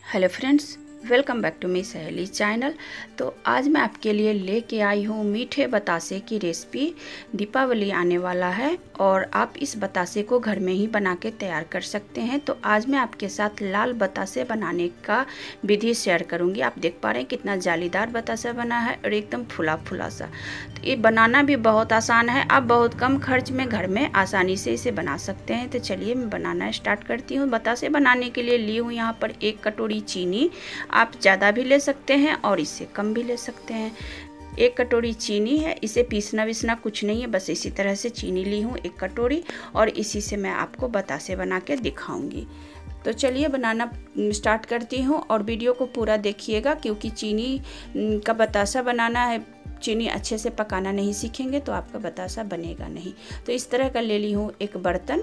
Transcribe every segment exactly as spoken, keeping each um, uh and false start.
Hello friends, welcome back to me Saheli channel. तो आज मैं आपके लिए लेके आई हूँ मीठे बतासे की रेसिपी। दीपावली आने वाला है और आप इस बतासे को घर में ही बना के तैयार कर सकते हैं। तो आज मैं आपके साथ लाल बतासे बनाने का विधि शेयर करूँगी। आप देख पा रहे हैं कितना जालीदार बतासा बना है और एकदम फुला फुला सा। तो ये बनाना भी बहुत आसान है, आप बहुत कम खर्च में घर में आसानी से इसे बना सकते हैं। तो चलिए मैं बनाना स्टार्ट करती हूँ। बतासे बनाने के लिए ली हूँ यहाँ पर एक कटोरी चीनी। आप ज़्यादा भी ले सकते हैं और इससे कम भी ले सकते हैं। एक कटोरी चीनी है, इसे पीसना विसना कुछ नहीं है, बस इसी तरह से चीनी ली हूँ एक कटोरी और इसी से मैं आपको बतासे बना के दिखाऊंगी। तो चलिए बनाना स्टार्ट करती हूँ और वीडियो को पूरा देखिएगा, क्योंकि चीनी का बतासा बनाना है। चीनी अच्छे से पकाना नहीं सीखेंगे तो आपका बतासा बनेगा नहीं। तो इस तरह का ले ली हूँ एक बर्तन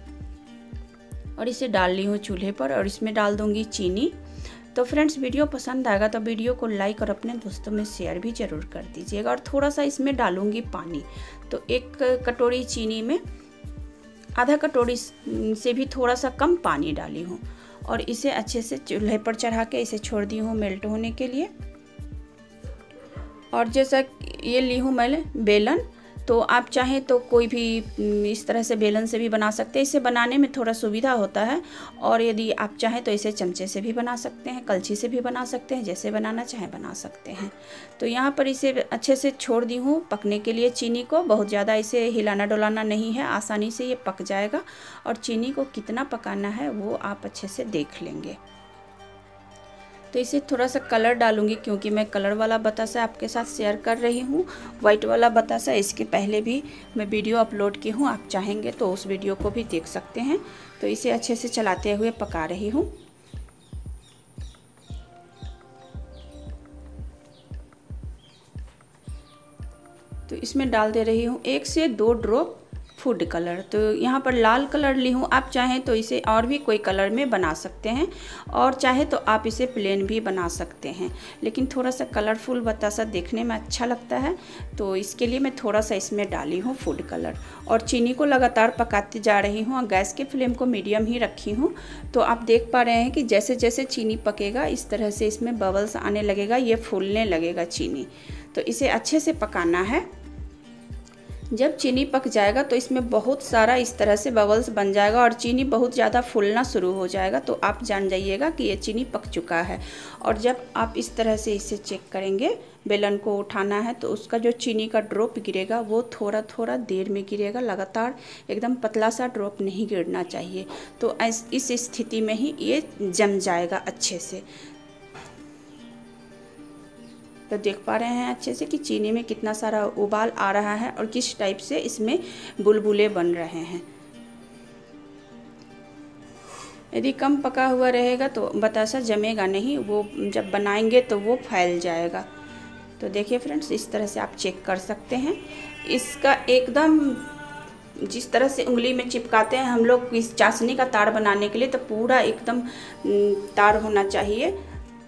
और इसे डाल ली हूँ चूल्हे पर और इसमें डाल दूँगी चीनी। तो फ्रेंड्स, वीडियो पसंद आएगा तो वीडियो को लाइक और अपने दोस्तों में शेयर भी ज़रूर कर दीजिएगा। और थोड़ा सा इसमें डालूंगी पानी। तो एक कटोरी चीनी में आधा कटोरी से भी थोड़ा सा कम पानी डाली हूँ और इसे अच्छे से चूल्हे पर चढ़ा के इसे छोड़ दी हूँ मेल्ट होने के लिए। और जैसा ये ली हूँ मैं बेलन, तो आप चाहें तो कोई भी इस तरह से बेलन से भी बना सकते हैं। इसे बनाने में थोड़ा सुविधा होता है। और यदि आप चाहें तो इसे चमचे से भी बना सकते हैं, कलछी से भी बना सकते हैं, जैसे बनाना चाहें बना सकते हैं। तो यहाँ पर इसे अच्छे से छोड़ दी हूँ पकने के लिए चीनी को। बहुत ज़्यादा इसे हिलाना डुलाना नहीं है, आसानी से ये पक जाएगा। और चीनी को कितना पकाना है वो आप अच्छे से देख लेंगे। तो इसे थोड़ा सा कलर डालूंगी, क्योंकि मैं कलर वाला बतासा आपके साथ शेयर कर रही हूँ। वाइट वाला बतासा इसके पहले भी मैं वीडियो अपलोड की हूँ, आप चाहेंगे तो उस वीडियो को भी देख सकते हैं। तो इसे अच्छे से चलाते हुए पका रही हूँ। तो इसमें डाल दे रही हूँ एक से दो ड्रॉप फूड कलर। तो यहाँ पर लाल कलर ली हूँ, आप चाहें तो इसे और भी कोई कलर में बना सकते हैं और चाहे तो आप इसे प्लेन भी बना सकते हैं, लेकिन थोड़ा सा कलरफुल बतासा देखने में अच्छा लगता है। तो इसके लिए मैं थोड़ा सा इसमें डाली हूँ फूड कलर और चीनी को लगातार पकाती जा रही हूँ और गैस के फ्लेम को मीडियम ही रखी हूँ। तो आप देख पा रहे हैं कि जैसे जैसे चीनी पकेगा इस तरह से इसमें बबल्स आने लगेगा, ये फूलने लगेगा चीनी। तो इसे अच्छे से पकाना है। जब चीनी पक जाएगा तो इसमें बहुत सारा इस तरह से बबल्स बन जाएगा और चीनी बहुत ज़्यादा फूलना शुरू हो जाएगा। तो आप जान जाइएगा कि ये चीनी पक चुका है। और जब आप इस तरह से इसे चेक करेंगे, बेलन को उठाना है तो उसका जो चीनी का ड्रॉप गिरेगा वो थोड़ा थोड़ा देर में गिरेगा, लगातार एकदम पतला सा ड्रॉप नहीं गिरना चाहिए। तो इस स्थिति में ही ये जम जाएगा अच्छे से। तो देख पा रहे हैं अच्छे से कि चीनी में कितना सारा उबाल आ रहा है और किस टाइप से इसमें बुलबुले बन रहे हैं। यदि कम पका हुआ रहेगा तो बतासा जमेगा नहीं, वो जब बनाएंगे तो वो फैल जाएगा। तो देखिए फ्रेंड्स, इस तरह से आप चेक कर सकते हैं। इसका एकदम जिस तरह से उंगली में चिपकाते हैं हम लोग इस चाशनी का तार बनाने के लिए, तो पूरा एकदम तार होना चाहिए।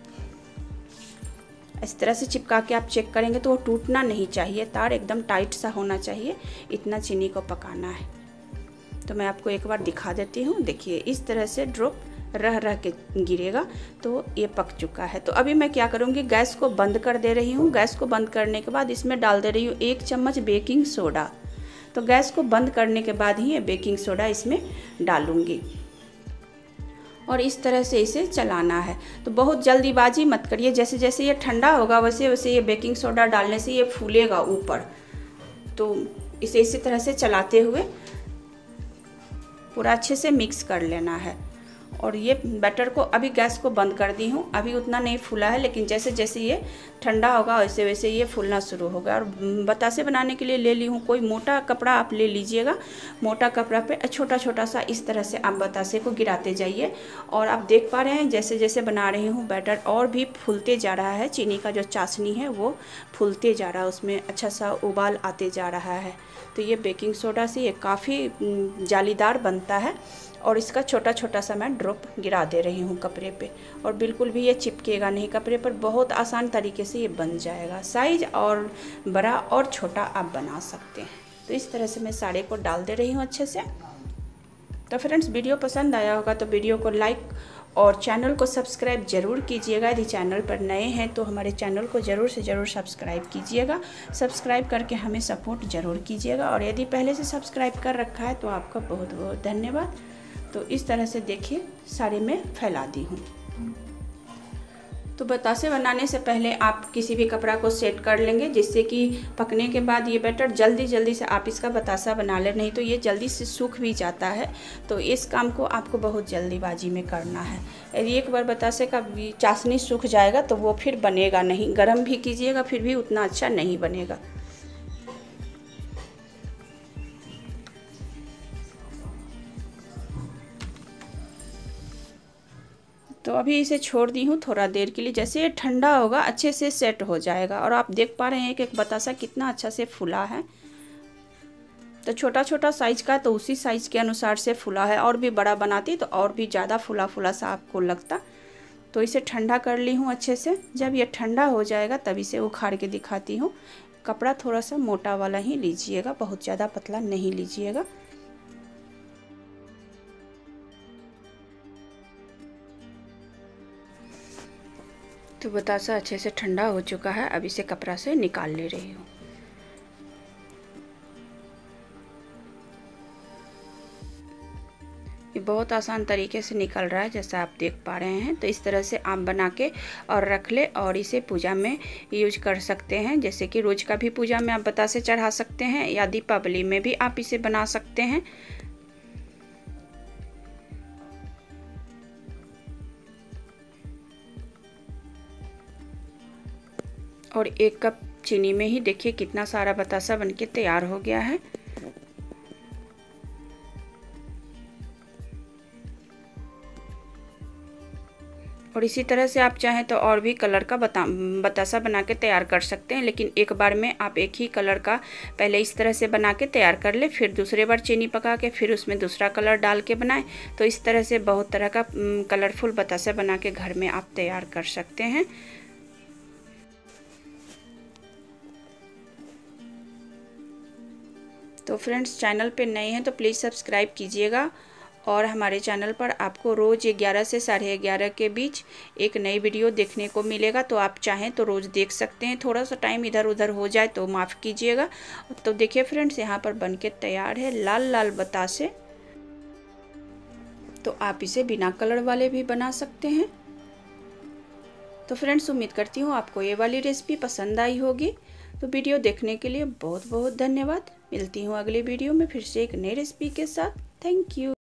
इस तरह से चिपका के आप चेक करेंगे तो वो टूटना नहीं चाहिए, तार एकदम टाइट सा होना चाहिए। इतना चीनी को पकाना है। तो मैं आपको एक बार दिखा देती हूँ। देखिए इस तरह से ड्रॉप रह रह के गिरेगा तो ये पक चुका है। तो अभी मैं क्या करूँगी, गैस को बंद कर दे रही हूँ। गैस को बंद करने के बाद इसमें डाल दे रही हूँ एक चम्मच बेकिंग सोडा। तो गैस को बंद करने के बाद ही ये बेकिंग सोडा इसमें डालूँगी और इस तरह से इसे चलाना है। तो बहुत जल्दीबाजी मत करिए, जैसे जैसे ये ठंडा होगा वैसे वैसे ये बेकिंग सोडा डालने से ये फूलेगा ऊपर। तो इसे इसी तरह से चलाते हुए पूरा अच्छे से मिक्स कर लेना है। और ये बैटर को अभी गैस को बंद कर दी हूँ। अभी उतना नहीं फूला है, लेकिन जैसे जैसे ये ठंडा होगा वैसे वैसे ये फूलना शुरू होगा। और बतासे बनाने के लिए ले ली हूँ कोई मोटा कपड़ा आप ले लीजिएगा। मोटा कपड़ा पे छोटा छोटा सा इस तरह से आप बतासे को गिराते जाइए। और आप देख पा रहे हैं जैसे जैसे बना रही हूँ बैटर और भी फूलते जा रहा है। चीनी का जो चाशनी है वो फूलते जा रहा है, उसमें अच्छा सा उबाल आते जा रहा है। तो ये बेकिंग सोडा से ये काफ़ी जालीदार बनता है। और इसका छोटा छोटा सा मैं ड्रॉप गिरा दे रही हूँ कपड़े पे और बिल्कुल भी ये चिपकेगा नहीं कपड़े पर। बहुत आसान तरीके से ये बन जाएगा। साइज और बड़ा और छोटा आप बना सकते हैं। तो इस तरह से मैं साड़े को डाल दे रही हूँ अच्छे से। तो फ्रेंड्स, वीडियो पसंद आया होगा तो वीडियो को लाइक और चैनल को सब्सक्राइब ज़रूर कीजिएगा। यदि चैनल पर नए हैं तो हमारे चैनल को ज़रूर से ज़रूर सब्सक्राइब कीजिएगा। सब्सक्राइब करके हमें सपोर्ट ज़रूर कीजिएगा, और यदि पहले से सब्सक्राइब कर रखा है तो आपका बहुत बहुत धन्यवाद। तो इस तरह से देखिए सारे में फैला दी हूँ। तो बतासे बनाने से पहले आप किसी भी कपड़ा को सेट कर लेंगे, जिससे कि पकने के बाद ये बैटर जल्दी जल्दी से आप इसका बतासा बना लें, नहीं तो ये जल्दी से सूख भी जाता है। तो इस काम को आपको बहुत जल्दीबाजी में करना है। यदि एक बार बतासे का चाशनी सूख जाएगा तो वो फिर बनेगा नहीं, गर्म भी कीजिएगा फिर भी उतना अच्छा नहीं बनेगा। तो अभी इसे छोड़ दी हूँ थोड़ा देर के लिए। जैसे ये ठंडा होगा अच्छे से सेट हो जाएगा, और आप देख पा रहे हैं कि एक बतासा कितना अच्छा से फूला है। तो छोटा छोटा साइज का तो उसी साइज के अनुसार से फूला है, और भी बड़ा बनाती तो और भी ज़्यादा फूला फूला सा आपको लगता। तो इसे ठंडा कर ली हूँ अच्छे से। जब ये ठंडा हो जाएगा तब इसे उखाड़ के दिखाती हूँ। कपड़ा थोड़ा सा मोटा वाला ही लीजिएगा, बहुत ज़्यादा पतला नहीं लीजिएगा। तो बतासा अच्छे से ठंडा हो चुका है, अब इसे कपड़ा से निकाल ले रही हूँ। ये बहुत आसान तरीके से निकल रहा है, जैसा आप देख पा रहे हैं। तो इस तरह से आप बना के और रख ले, और इसे पूजा में यूज कर सकते हैं। जैसे कि रोज का भी पूजा में आप बतासे चढ़ा सकते हैं, या दीपावली में भी आप इसे बना सकते हैं। और एक कप चीनी में ही देखिए कितना सारा बतासा बनके तैयार हो गया है। और इसी तरह से आप चाहें तो और भी कलर का बता बतासा बना के तैयार कर सकते हैं, लेकिन एक बार में आप एक ही कलर का पहले इस तरह से बना के तैयार कर ले, फिर दूसरे बार चीनी पका के फिर उसमें दूसरा कलर डाल के बनाएं। तो इस तरह से बहुत तरह का कलरफुल बतासा बना के घर में आप तैयार कर सकते हैं। तो फ्रेंड्स, चैनल पे नए हैं तो प्लीज़ सब्सक्राइब कीजिएगा, और हमारे चैनल पर आपको रोज़ ग्यारह से साढ़े ग्यारह के बीच एक नई वीडियो देखने को मिलेगा। तो आप चाहें तो रोज़ देख सकते हैं। थोड़ा सा टाइम इधर उधर हो जाए तो माफ़ कीजिएगा। तो देखिए फ्रेंड्स, यहाँ पर बनके तैयार है लाल लाल बतासे। तो आप इसे बिना कलर वाले भी बना सकते हैं। तो फ्रेंड्स, उम्मीद करती हूँ आपको ये वाली रेसिपी पसंद आई होगी। तो वीडियो देखने के लिए बहुत बहुत धन्यवाद। मिलती हूँ अगले वीडियो में फिर से एक नई रेसिपी के साथ। Thank you.